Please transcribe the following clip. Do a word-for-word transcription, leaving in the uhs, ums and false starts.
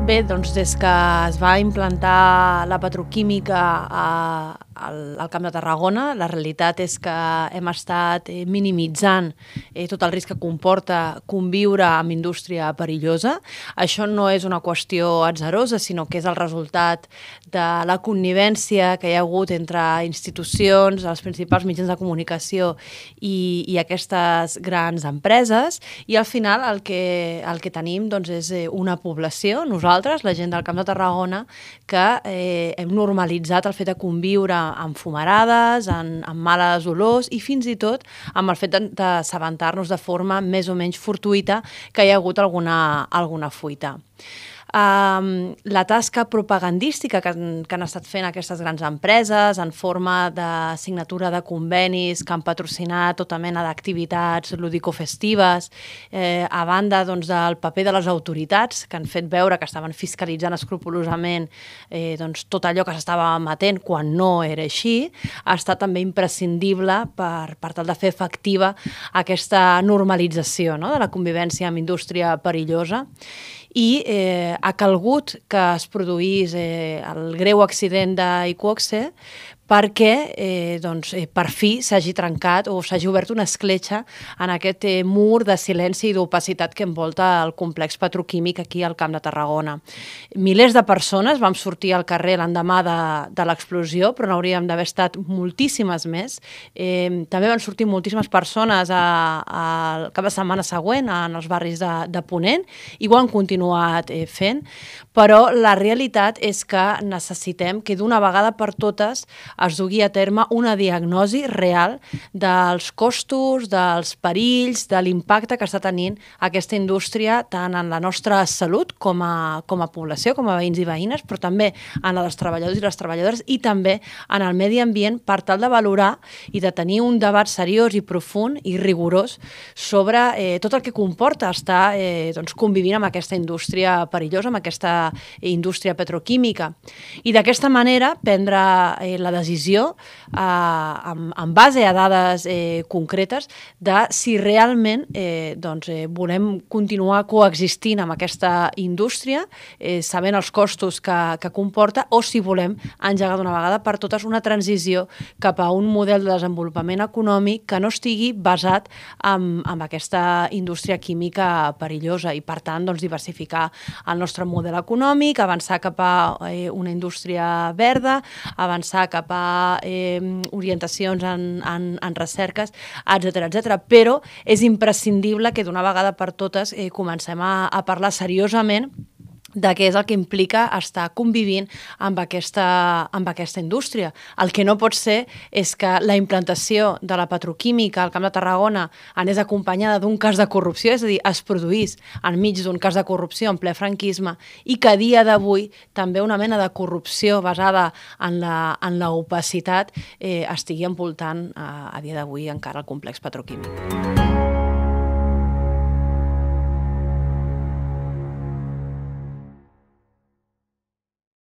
Bé, doncs des que es va implantar la petroquímica a, al, al Camp de Tarragona, la realitat és que hem estat eh, minimitzant eh, tot el risc que comporta conviure amb indústria perillosa. Això no és una qüestió atzarosa, sinó que és el resultat de la connivència que hi ha hagut entre institucions, els principals mitjans de comunicació i, i aquestes grans empreses, i al final el que, el que tenim doncs, és una població, nosaltres, la gent del Camp de Tarragona, que eh, hem normalitzat el fet de conviure amb fumarades, amb, amb males olors i fins i tot amb el fet d'assabentar-nos de forma més o menys fortuïta que hi ha hagut alguna, alguna fuita. Um, la tasca propagandística que, que han estat fent aquestes grans empreses en forma de signatura de convenis que han patrocinat tota mena d'activitats ludicofestives, eh, a banda doncs, del paper de les autoritats que han fet veure que estaven fiscalitzant escrupolosament eh, doncs, tot allò que s'estava emetent quan no era així, ha estat també imprescindible per, per tal de fer efectiva aquesta normalització, no?, de la convivència amb indústria perillosa. I eh, ha calgut que es produís eh, el greu accident d'Iqoxe perquè eh, doncs, eh, per fi s'hagi trencat o s'hagi obert una escletxa en aquest eh, mur de silenci i d'opacitat que envolta el complex petroquímic aquí al Camp de Tarragona. Milers de persones vam sortir al carrer l'endemà de, de l'explosió, però n'hauríem d'haver estat moltíssimes més. Eh, també van sortir moltíssimes persones al cap de setmana següent en els barris de, de Ponent i ho han continuat eh, fent, però la realitat és que necessitem que d'una vegada per totes es dugui a terme una diagnosi real dels costos, dels perills, de l'impacte que està tenint aquesta indústria tant en la nostra salut com a, com a població, com a veïns i veïnes, però també en la dels treballadors i les treballadores i també en el medi ambient per tal de valorar i de tenir un debat seriós i profund i rigorós sobre eh, tot el que comporta estar eh, doncs, convivint amb aquesta indústria perillosa, amb aquesta indústria petroquímica. I d'aquesta manera prendre eh, la decisió decisió eh, en, en base a dades eh, concretes de si realment eh, doncs, eh, volem continuar coexistint amb aquesta indústria, eh, sabent els costos que, que comporta, o si volem engegar d'una vegada per totes una transició cap a un model de desenvolupament econòmic que no estigui basat en, en aquesta indústria química perillosa i, per tant, doncs, diversificar el nostre model econòmic, avançar cap a eh, una indústria verda, avançar cap a Eh, orientacions en, en, en recerques, etcètera, etcètera. Però és imprescindible que d'una vegada per totes eh, comencem a, a parlar seriosament de què és el que implica estar convivint amb aquesta, amb aquesta indústria. El que no pot ser és que la implantació de la petroquímica al Camp de Tarragona anés acompanyada d'un cas de corrupció, és a dir, es produís enmig d'un cas de corrupció en ple franquisme i que a dia d'avui també una mena de corrupció basada en la, en la opacitat eh, estigui envoltant eh, a dia d'avui encara el complex petroquímic.